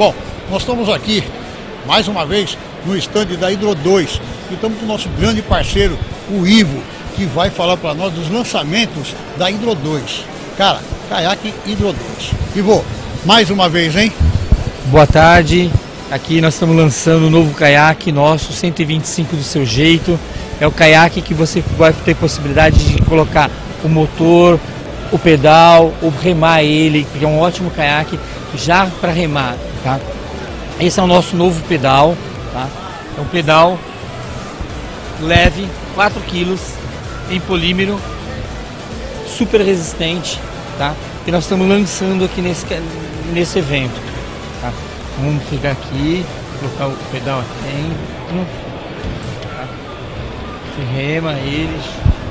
Bom, nós estamos aqui, mais uma vez, no estande da Hydro 2. E estamos com o nosso grande parceiro, o Ivo, que vai falar para nós dos lançamentos da Hydro 2. Cara, caiaque Hydro 2. Ivo, mais uma vez, hein? Boa tarde. Aqui nós estamos lançando um novo caiaque nosso, 125 do seu jeito. É o caiaque que você vai ter possibilidade de colocar o motor, o pedal, ou remar ele, porque é um ótimo caiaque já para remar, tá? Esse é o nosso novo pedal, tá? É um pedal leve, 4 kg, em polímero, super resistente, tá? E nós estamos lançando aqui nesse evento, tá? Vamos ficar aqui, colocar o pedal aqui dentro, tá? Você rema eles.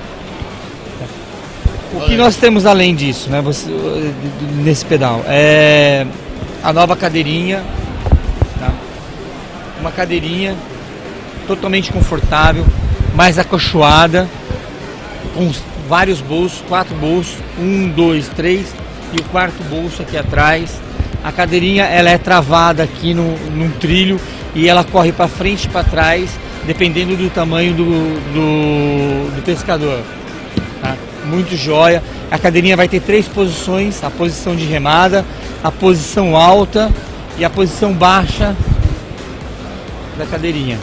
O que nós temos além disso, né, nesse pedal? É a nova cadeirinha, tá? Uma cadeirinha totalmente confortável, mais acolchoada, com vários bolsos, 4 bolsos, 1, 2, 3 e o quarto bolso aqui atrás. A cadeirinha ela é travada aqui num trilho e ela corre para frente e para trás, dependendo do tamanho do pescador. Tá? Muito jóia. A cadeirinha vai ter 3 posições: a posição de remada, a posição alta e a posição baixa da cadeirinha.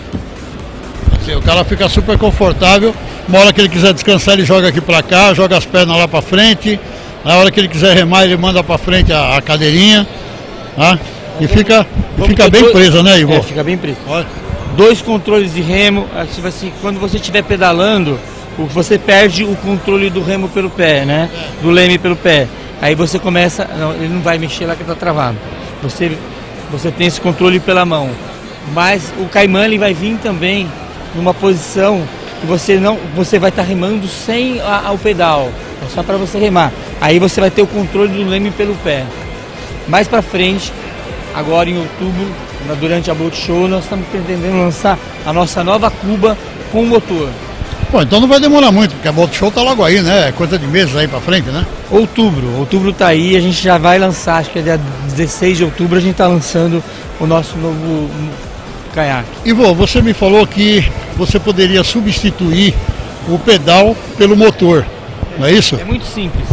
O cara fica super confortável. Uma hora que ele quiser descansar, ele joga aqui para cá, joga as pernas lá para frente. Na hora que ele quiser remar, ele manda para frente a cadeirinha, tá? E fica bem presa, né, Ivo? Fica bem presa. 2 controles de remo. Assim, quando você estiver pedalando, você perde o controle do remo pelo pé, né? Do leme pelo pé. Aí você começa, ele não vai mexer lá que está travado. Você tem esse controle pela mão. Mas o Caimã ele vai vir também numa posição que você vai estar remando sem o pedal, é só para você remar. Aí você vai ter o controle do leme pelo pé. Mais para frente, agora em outubro, durante a Boat Show, nós estamos pretendendo lançar a nossa nova Cuba com motor. Bom, então não vai demorar muito, porque a Boat Show tá logo aí, né? É coisa de meses aí para frente, né? Outubro tá aí, a gente já vai lançar, acho que é dia 16 de outubro a gente tá lançando o nosso novo caiaque. Ivo, você me falou que você poderia substituir o pedal pelo motor, não é isso? É muito simples.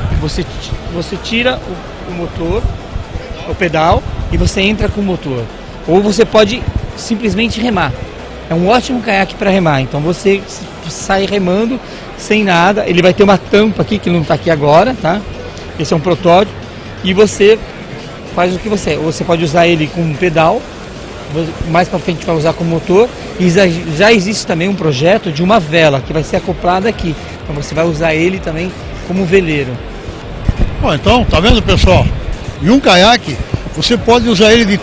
Você tira o motor, o pedal, e você entra com o motor. Ou você pode simplesmente remar. É um ótimo caiaque para remar. Então você sai remando sem nada. Ele vai ter uma tampa aqui que não está aqui agora, tá? Esse é um protótipo. E você faz o que você pode usar ele com um pedal. Mais para frente vai usar com motor. E já existe também um projeto de uma vela que vai ser acoplada aqui. Então você vai usar ele também como veleiro. Bom, então, tá vendo, pessoal? Em um caiaque, você pode usar ele de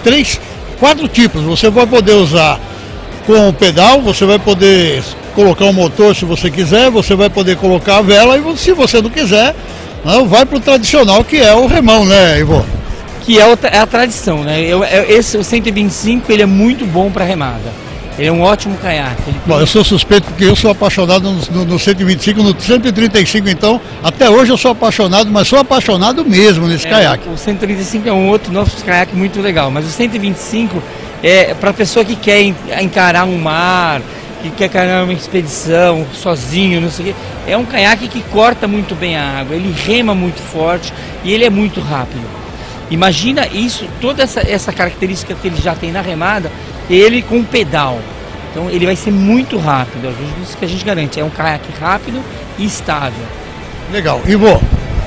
4 tipos. Você vai poder usar com o pedal, você vai poder colocar um motor se você quiser, você vai poder colocar a vela e se você não quiser, não, vai para o tradicional que é o remão, né, Ivo? Que é a tradição, né? O 125 ele é muito bom para remada. Ele é um ótimo caiaque. Bom, eu sou suspeito porque eu sou apaixonado no 125, no 135 então, até hoje eu sou apaixonado, mas sou apaixonado mesmo nesse caiaque. O 135 é um outro novo caiaque muito legal, mas o 125 é para pessoa que quer encarar um mar, que quer encarar uma expedição sozinho, não sei o quê. É um caiaque que corta muito bem a água, ele rema muito forte e ele é muito rápido. Imagina isso, toda essa característica que ele já tem na remada, ele com pedal. Então ele vai ser muito rápido, isso que a gente garante. É um caiaque rápido e estável. Legal. Ivo,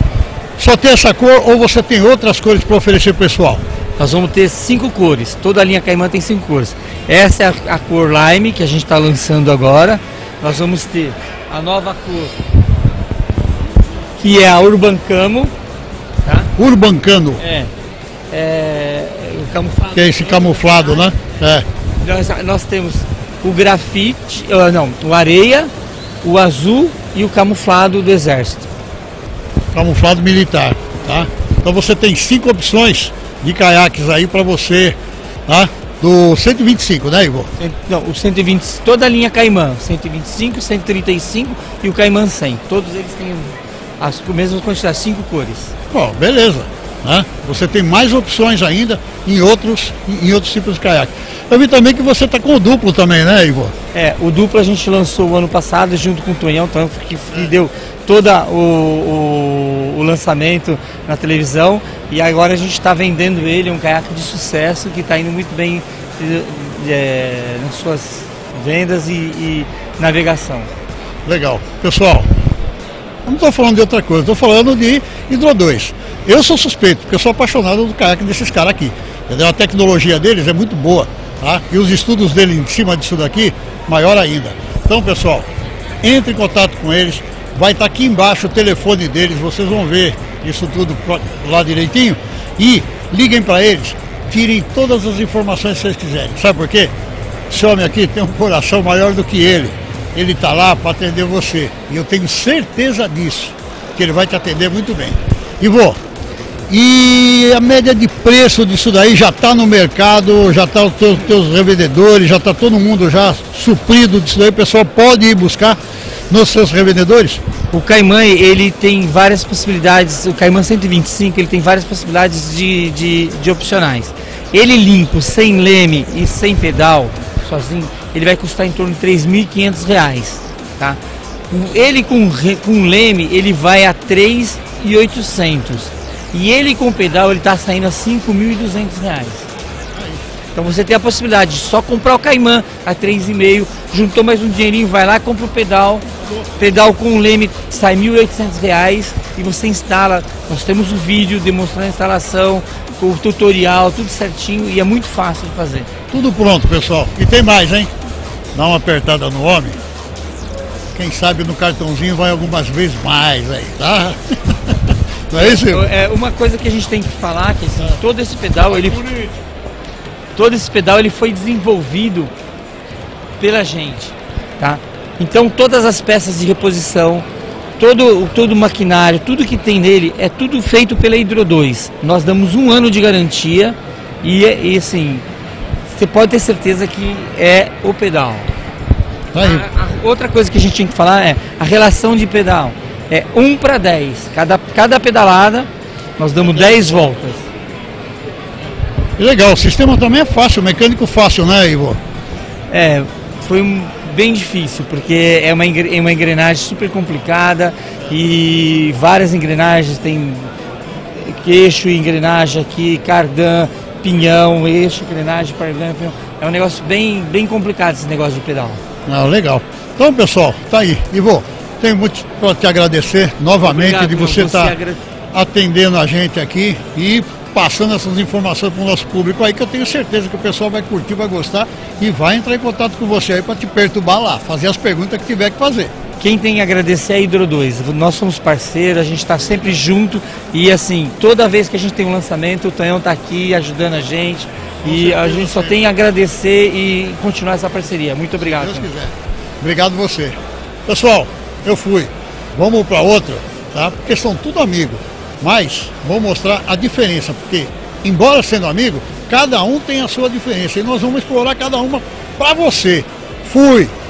só tem essa cor ou você tem outras cores para oferecer pro pessoal? Nós vamos ter 5 cores, toda a linha Caimã tem 5 cores. Essa é a cor Lime que a gente está lançando agora. Nós vamos ter a nova cor, que é a Urban Camo. Tá? Urban Camo. O camuflado. Que é esse camuflado, né? É. Nós temos o grafite, o areia, o azul e o camuflado do exército. Camuflado militar, tá? Então você tem 5 opções de caiaques aí para você, tá? Do 125, né, Ivo? Não, o 120, toda a linha Caimã, 125, 135 e o Caimã 100. Todos eles têm as mesmas quantidades, 5 cores. Bom, beleza. né? Você tem mais opções ainda em outros tipos de caiaque. Eu vi também que você está com o duplo também, né, Ivo? O duplo a gente lançou o ano passado junto com o Tonhão, que deu todo o lançamento na televisão, e agora a gente está vendendo ele, um caiaque de sucesso que está indo muito bem nas suas vendas e navegação. Legal. Pessoal, eu não estou falando de outra coisa, estou falando de Hydro 2. Eu sou suspeito, porque eu sou apaixonado do caiaque desses caras aqui. Entendeu? A tecnologia deles é muito boa, tá? E os estudos dele em cima disso daqui, maior ainda. Então, pessoal, entre em contato com eles. Vai estar aqui embaixo o telefone deles, vocês vão ver isso tudo lá direitinho. E liguem para eles, tirem todas as informações que vocês quiserem. Sabe por quê? Esse homem aqui tem um coração maior do que ele. Ele está lá para atender você. E eu tenho certeza disso, que ele vai te atender muito bem. Ivo, e a média de preço disso daí já está no mercado, já está os teus revendedores, já está todo mundo já suprido disso daí, o pessoal pode ir buscar nos seus revendedores? O Caiman, ele tem várias possibilidades, o Caiman 125, ele tem várias possibilidades de opcionais. Ele limpo, sem leme e sem pedal, sozinho, ele vai custar em torno de R$3.500, tá? Ele com leme, ele vai a R$3.800. E ele com pedal, ele está saindo a R$5.200. Então você tem a possibilidade de só comprar o Caiman a R$3.500, juntou mais um dinheirinho, vai lá, compra o pedal com o leme sai R$1.800 e você instala. Nós temos um vídeo demonstrando a instalação, o tutorial, tudo certinho, e é muito fácil de fazer. Tudo pronto, pessoal. E tem mais, hein? Dá uma apertada no homem. Quem sabe no cartãozinho vai algumas vezes mais aí, tá? Não é isso? É uma coisa que a gente tem que falar, que assim, todo esse pedal ele foi desenvolvido pela gente, tá? Então todas as peças de reposição, todo o maquinário, tudo que tem nele é tudo feito pela Hydro 2. Nós damos 1 ano de garantia e assim, você pode ter certeza que é o pedal. Outra coisa que a gente tinha que falar é a relação de pedal. É 1:10. Cada pedalada nós damos 10 voltas. Legal, o sistema também é fácil, mecânico fácil, né, Ivo? Foi bem difícil, porque é uma engrenagem super complicada e várias engrenagens, tem eixo e engrenagem aqui, cardan, pinhão, eixo, engrenagem, cardan, pinhão. É um negócio bem complicado esse negócio de pedal. Legal. Então, pessoal, tá aí. Ivo, tenho muito para te agradecer novamente. Obrigado, de você estar atendendo a gente aqui e passando essas informações para o nosso público aí, que eu tenho certeza que o pessoal vai curtir, vai gostar e vai entrar em contato com você aí para te perturbar lá, fazer as perguntas que tiver que fazer. Quem tem que agradecer é a Hydro 2. Nós somos parceiros, a gente está sempre junto e assim, toda vez que a gente tem um lançamento, o Tonhão está aqui ajudando a gente e a gente só tem a agradecer e continuar essa parceria. Muito obrigado. Se Deus quiser. Obrigado você. Pessoal, eu fui. Vamos para outra, tá? Porque são tudo amigos. Mas vou mostrar a diferença, porque embora sendo amigo, cada um tem a sua diferença e nós vamos explorar cada uma para você. Fui!